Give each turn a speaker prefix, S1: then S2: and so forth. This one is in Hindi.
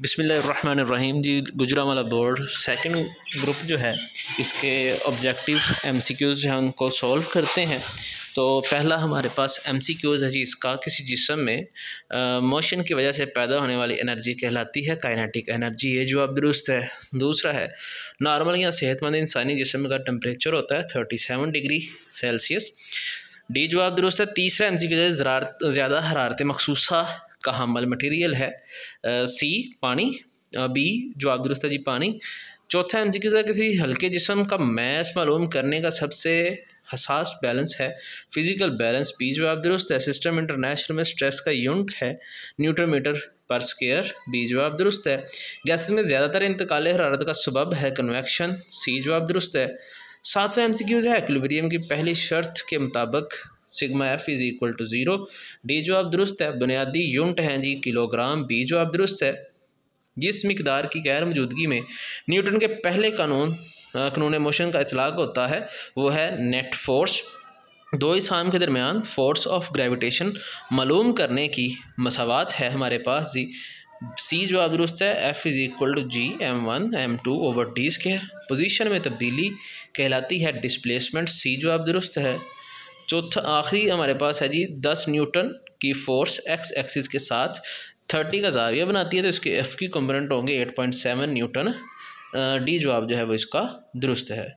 S1: बिस्मिल्लाहिर्रहमानिर्रहीम जी। गुजरांवाला बोर्ड सेकंड ग्रुप जो है इसके ऑब्जेक्टिव एमसीक्यूज़ जो हैं उनको सॉल्व करते हैं। तो पहला हमारे पास एमसीक्यूज़ है जी इसका, किसी जिस्म में मोशन की वजह से पैदा होने वाली एनर्जी कहलाती है काइनेटिक एनर्जी। ये जवाब दुरुस्त है। दूसरा है नॉर्मल या सेहतमंद इंसानी जिस्म का टेम्परेचर होता है 37 डिग्री सेल्सियस। डी जवाब दुरुस्त है। तीसरा एमसीक्यूज़ ज़्यादा हरारत मखसूसा का हमल मटीरियल है सी पानी। बी जवाब दुरुस्त है जी पानी। चौथा एमसीक्यू है किसी हल्के जिस्म का मैस मालूम करने का सबसे हसास बैलेंस है फिजिकल बैलेंस। बी जवाब दुरुस्त है। सिस्टम इंटरनेशनल में स्ट्रेस का यूनिट है न्यूटन मीटर पर स्क्वायर। बी जवाब दुरुस्त है। गैसेस में ज़्यादातर इंतकाल हरारत का सबब है कन्वेक्शन। सी जवाब दुरुस्त है। सातवां एमसीक्यूज़ है इक्विलिब्रियम की पहली शर्त के मुताबिक sigma F is equal to zero. D जवाब दुरुस्त है। बुनियादी यूनिट हैं जी किलोग्राम। बी जवाब दुरुस्त है। जिस मिकदार की गैर मौजूदगी में न्यूटन के पहले कानून मोशन का इतलाक होता है वो है नेट फोर्स। दो अजसाम के दरमियान फोर्स ऑफ ग्रेविटेशन मालूम करने की मसावात है हमारे पास जी। सी जवाब दुरुस्त है। F is equal to G m1 m2 over D square. Position में तब्दीली कहलाती है डिस्प्लेसमेंट। सी जवाब दुरुस्त है। चौथा आखिरी हमारे पास है जी 10 न्यूटन की फोर्स एक्स एक्सिस के साथ 30 का ज़ाविया बनाती है तो इसके एफ की कंपोनेंट होंगे 8.7 न्यूटन। डी जवाब जो है वो इसका दुरुस्त है।